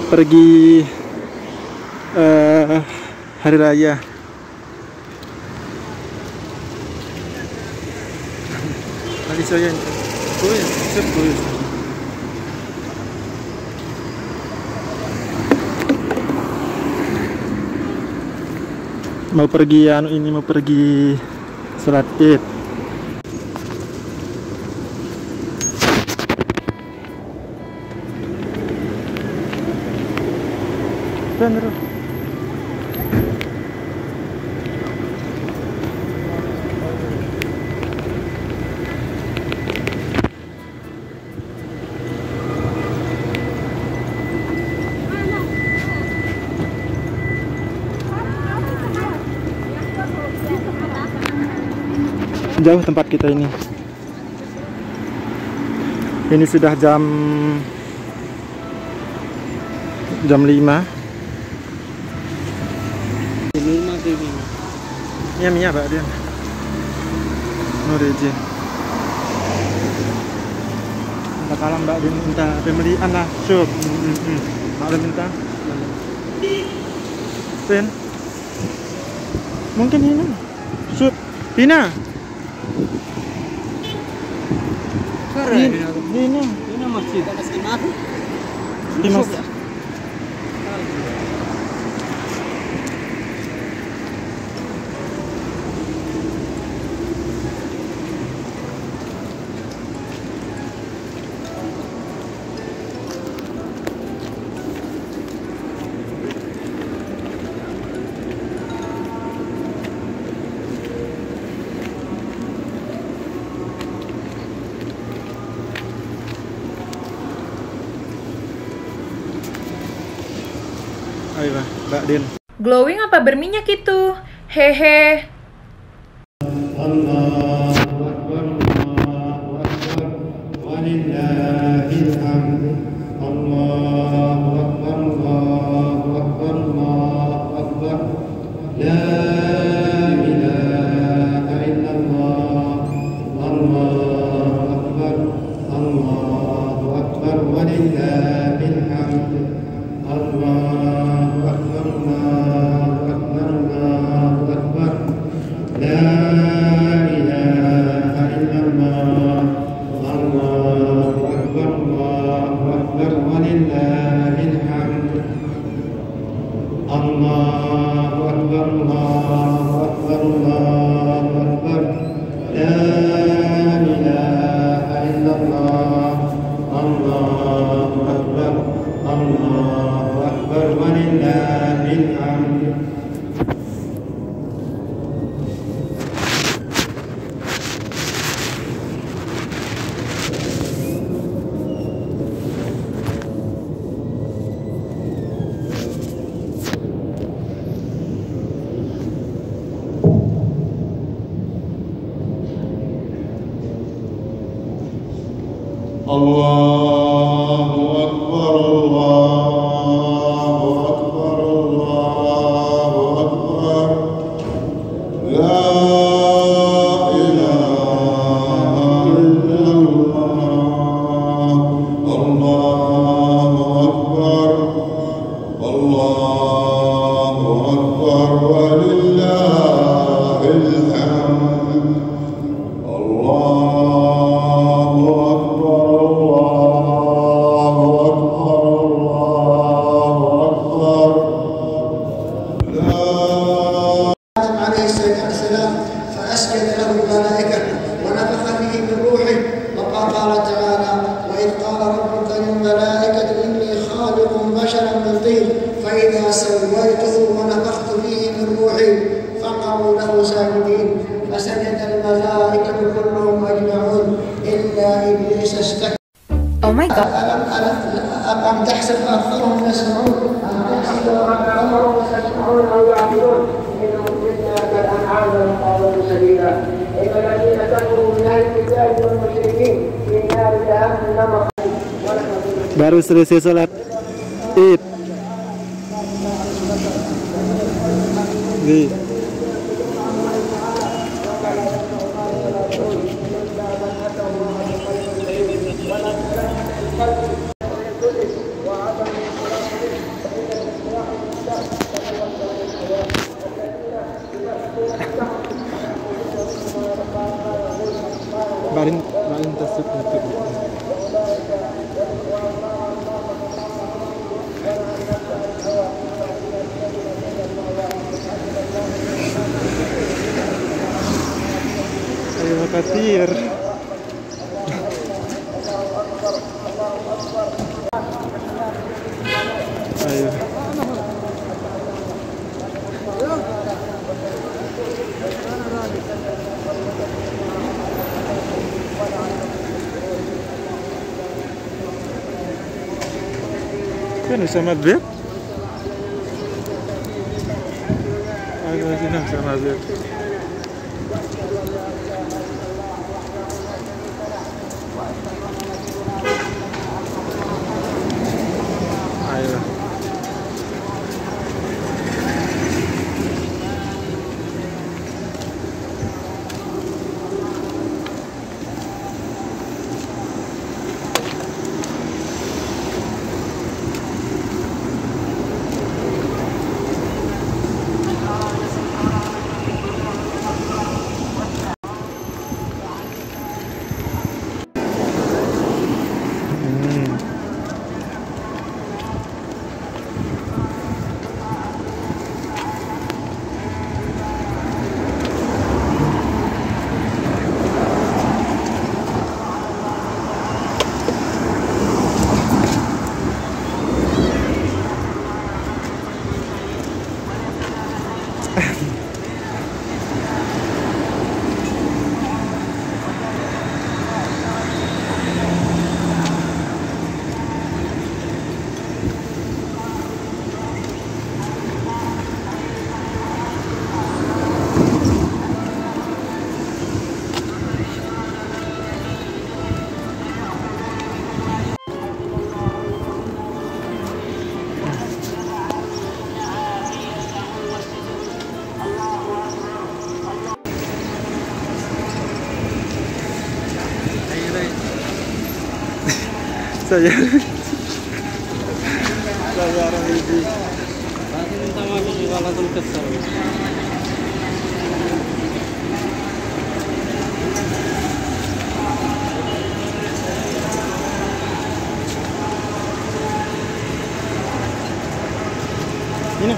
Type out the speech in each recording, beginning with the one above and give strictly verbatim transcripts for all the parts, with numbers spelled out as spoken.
pergi uh, hari raya. Lagi saya tulis, tulis. Mau pergi anu ini mau pergi sholat Id. Bener. Jauh tempat kita ini. Ini sudah jam jam lima. Ya Mia Pak dia. Norejin. Minta kalam Mbak Din minta pembelian lah, syuk. Maklum minta. Pen. Mungkin ini. Syuk. Tina. Ini, ini, ini masjid. Di masjid. Ayo Mbak Din. Glowing apa berminyak itu? Hehe. Allahu Akbar, Allahu Akbar, walillahil hamd. Allahu Akbar, Allahu Akbar, Allahu Akbar. La ilaha illallah. Allahu Akbar, Allahu Akbar, walillahil hamd. Allah Allahu Akbar, Allahu Akbar, Allahu Akbar. La ilaha illallah. Allahu Akbar, Allahu Akbar, walillahil hamd. Allah فإذا سويته ونفخت فيه من روحي فقعوا له ساجدين فسجد الملائكة كلهم أجمعون إلا إبليس استكبر. Oh my God. أم تحسب أكثرهم يسمعون أم تحسب أكثرهم يسمعون أو يعقلون إنهم إلا كالأنعام بل أضل سبيلا إن الذين كفروا من أهل الكتاب والمشركين في نار جهنم. Baru selesai sholat Id. Di. Khawatir. Ayo. Kan sama beb. Ayo sini sama beb. Ayo. Saya saya orang ini. Tadi minta maaf juga langsung kesel. Ini.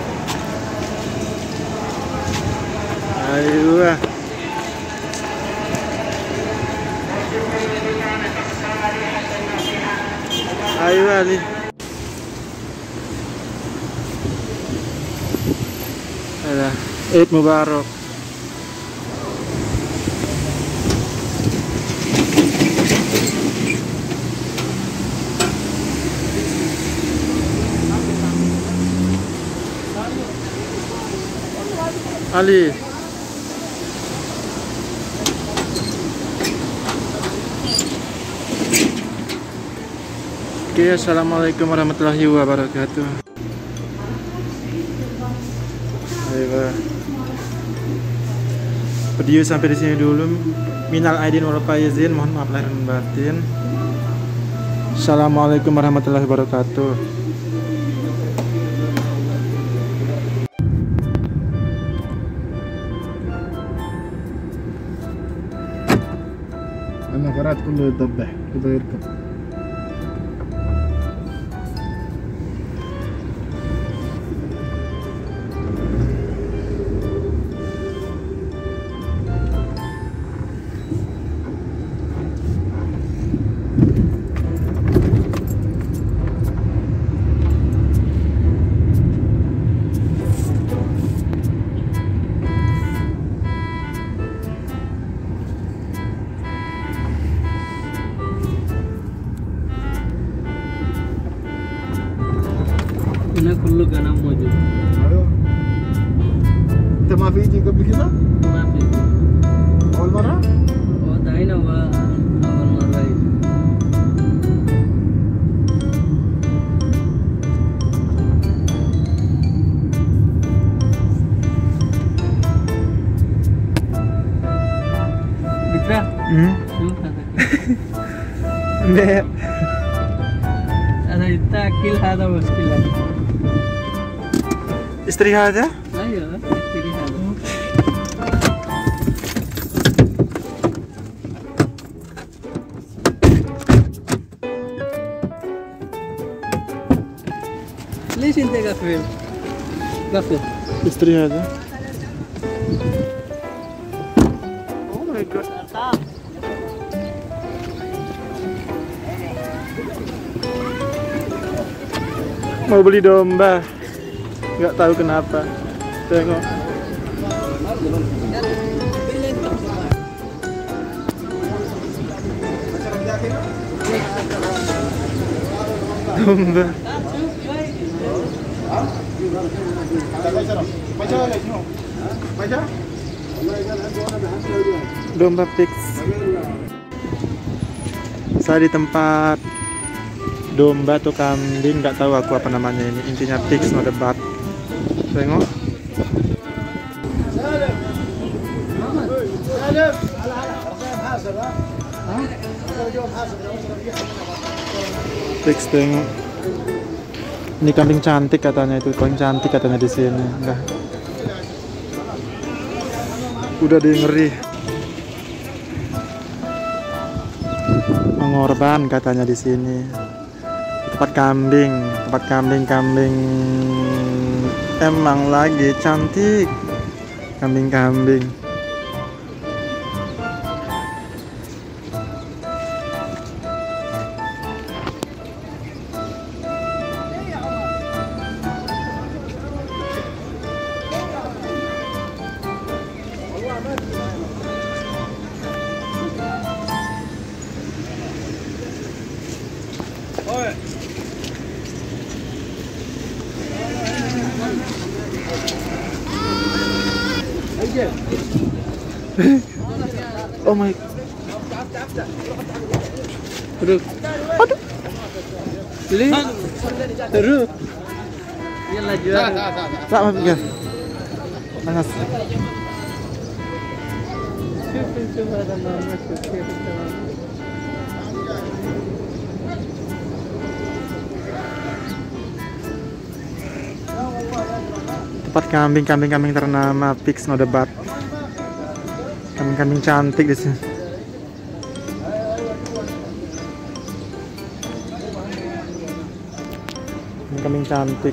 Ayo. Ayo Ali. Alah, Eid Mubarak. Ali. Oke, assalamualaikum warahmatullahi wabarakatuh. Ayo, video sampai di sini dulu. Minal aidin wal faizin, mohon maaf lahir dan batin. Assalamualaikum warahmatullahi wabarakatuh. أنا قرأت كله يتضح كله يركب. هنا كله غنم موجود. أيوه. أنت ما في يجي قبل كده؟ ما في. أول مرة؟ هو داينا هو أول مرة يجي. بكرة؟ Hmm? شوف هذا. Nek. أنا يتأكل هذا مشكلة. Istirahat ya? أيوه يشتري هذا. ليش أنت قافل؟ قافل. Istirahat ya? my god. Mau beli domba, nggak tahu kenapa. Tengok. Domba. Domba fix. Saya di tempat domba atau kambing, nggak tahu aku apa namanya ini. Intinya fix, no debat. Tengok. Fix, tengok. Ini kambing cantik katanya, itu kambing cantik katanya di sini. Enggak. Udah dia ngeri. Mengorban katanya di sini. Tempat kambing, tempat kambing-kambing emang lagi cantik. Kambing-kambing. Oh my. Aduh. Aduh. Beli. Terus. Yalla jual. Tak apa ya. Panas. Tempat kambing, kambing, kambing ternama, fix no debat. Kambing-kambing cantik di sini. Kambing cantik.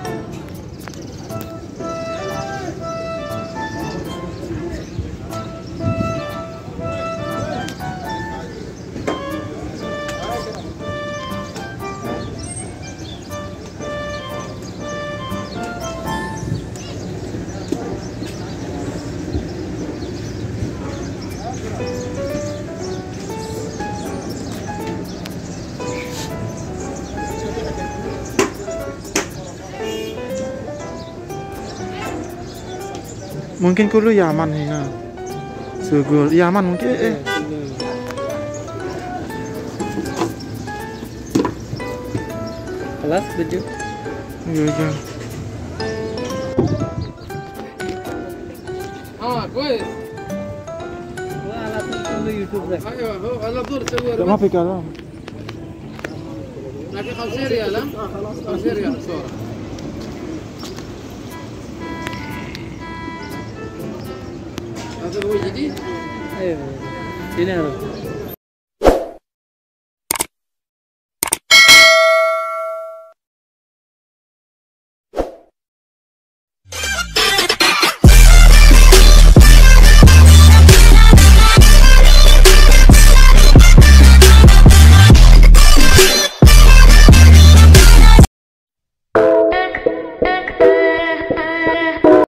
Mungkin kulo Yaman hina. Sugul Yaman mungkin eh. Kelas baju. Iya. اه كويس. على طول يوتيوب ده. ايوه هو على طول تسوي ما في كلام. لكن خمسين ريال ها؟ خمسين ريال صورة. هذا هو جديد؟ ايوه. هنا